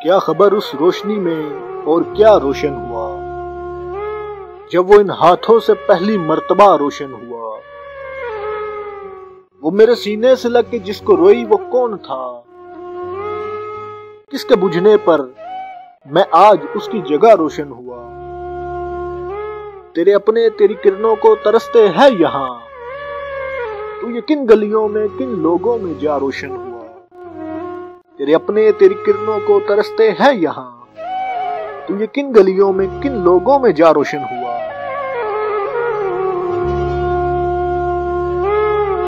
क्या खबर उस रोशनी में और क्या रोशन हुआ, जब वो इन हाथों से पहली मर्तबा रोशन हुआ। वो मेरे सीने से लग के जिसको रोई वो कौन था, किसके बुझने पर मैं आज उसकी जगह रोशन हुआ। तेरे अपने तेरी किरणों को तरसते हैं यहाँ, तू ये किन गलियों में किन लोगों में जा रोशन हुआ। तेरे अपने तेरी किरणों को तरसते हैं यहाँ, तू ये किन गलियों में किन लोगों में जा रोशन हुआ।